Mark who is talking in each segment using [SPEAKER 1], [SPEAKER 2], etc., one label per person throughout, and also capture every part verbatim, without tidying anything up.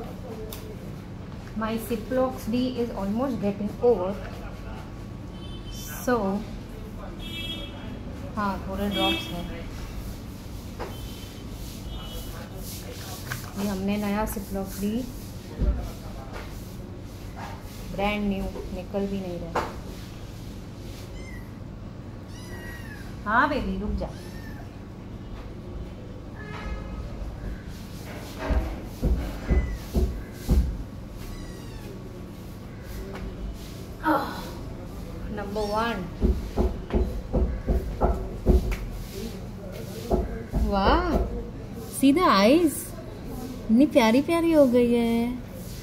[SPEAKER 1] My Ziploc D is almost getting over. So, हाँ थोड़े drops हैं. ये हमने नया Ziploc D, ब्रांड न्यू, निकल भी नहीं रहा. हाँ बेबी रुक जा. Number one. वाह, सी द आईज, इतनी प्यारी प्यारी हो गई है.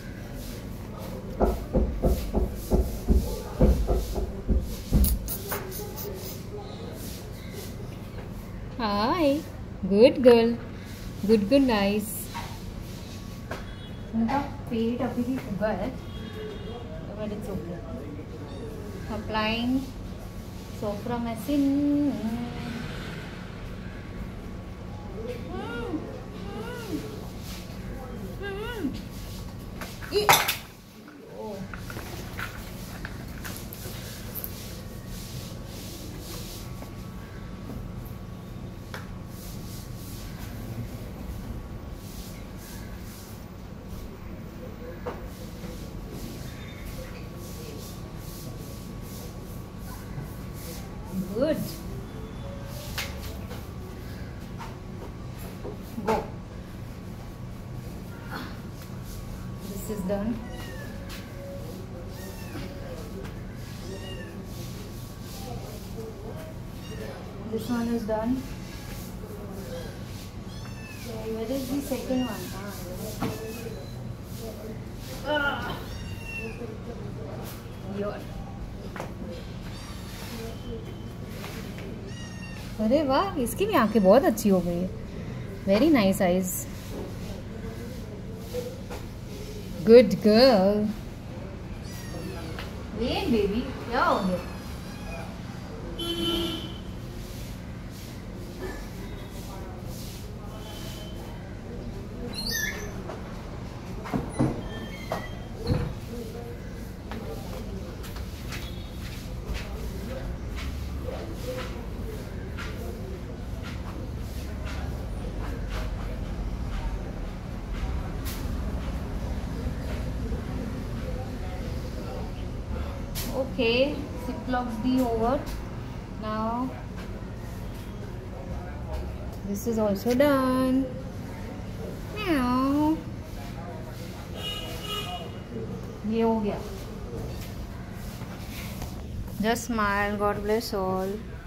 [SPEAKER 1] Hi, good girl, good good nice. उनका पेट अभी भी उगा है, but it's okay. Applying soframycin. Good. Go. This is done. This one is done. Okay, where is the second one? Ah. Your. अरे वाह, इसकी भी आंखें बहुत अच्छी हो गई है. Very nice eyes. Good girl. Wait baby, क्या हो गया? Okay, Ziploc D over. Now this is also done. Meow. ये हो गया. Just smile. God bless all.